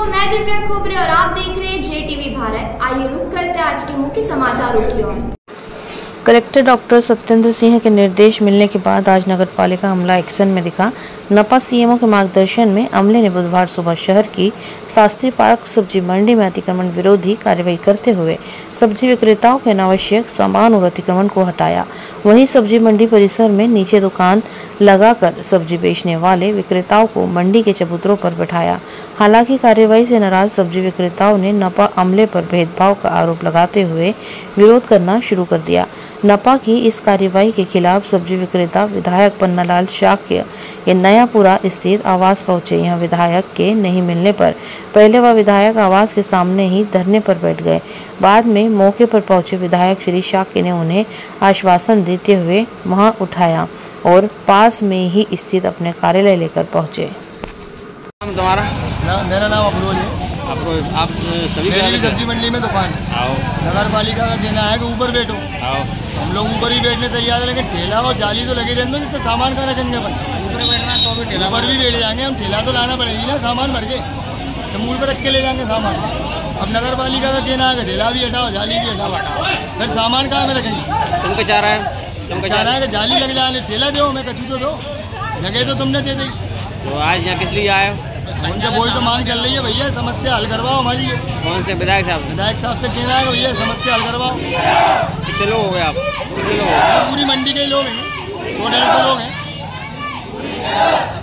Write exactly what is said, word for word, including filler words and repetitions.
दोस्तों, मैं दिव्या खोबरे और आप देख रहे हैं जे टीवी भारत। आइए रुक करते हैं आज के मुख्य समाचारों की ओर। कलेक्टर डॉक्टर सत्येंद्र सिंह के निर्देश मिलने के बाद आज नगर पालिका अमला एक्शन में दिखा। नपा सीएमओ के मार्गदर्शन में अमले ने बुधवार सुबह शहर की शास्त्री पार्क सब्जी मंडी में अतिक्रमण विरोधी कार्रवाई करते हुए सब्जी विक्रेताओं के अनावश्यक सामान और अतिक्रमण को हटाया। वहीं सब्जी मंडी परिसर में नीचे दुकान लगाकर सब्जी बेचने वाले विक्रेताओं को मंडी के चबूतरों पर बैठाया। हालांकि कार्रवाई से नाराज सब्जी विक्रेताओं ने नपा अमले पर भेदभाव का आरोप लगाते हुए विरोध करना शुरू कर दिया। नपा की इस कार्रवाई के खिलाफ सब्जी विक्रेता विधायक पन्नालाल शाक्य के नयापुरा स्थित आवास पहुंचे। यहां विधायक के नहीं मिलने पर पहले वह विधायक आवास के सामने ही धरने पर बैठ गए। बाद में मौके पर पहुंचे विधायक श्री शाक्य ने उन्हें आश्वासन देते हुए वहां उठाया और पास में ही स्थित अपने कार्यालय लेकर पहुंचे। तुम्हारा ना, मेरा नाम अफरोज है। आपको आप सभी सब्जी मंडी में दुकान आओ। नगर पालिका का कहना है कि ऊपर बैठो। आओ। हम लोग ऊपर ही बैठने तैयार है, लेकिन ठेला और जाली तो लगे रहने जिससे सामान का रखेंगे अपन। ऊपर बैठना तो भी ठेला ऊपर भी बैठ जाएंगे हम। ठेला तो लाना पड़ेगी ना, सामान भर के तो मूल पर रख के ले जाएंगे सामान। अब नगर पालिका का कहना है कि ठेला भी हटाओ, जाली भी हटाओ, फिर सामान कहाँ में रखेंगे। तुमको चाह रहा है तुमको चाह रहा है कि जाली लग जाए, ठेला दो, मैं कचू तो दो, जगह तो तुमने दे दी। तो आज यहाँ किस लिए आए? उनसे वही तो मांग चल रही है, भैया समस्या हल करवाओ हमारी। कौन से विधायक साहब? विधायक साहब से कहना है भैया समस्या हल करवाओ। कितने लोग हो गए आप? कितने लोग? पूरी मंडी के लोग हैं, दो डेढ़ सौ लोग हैं।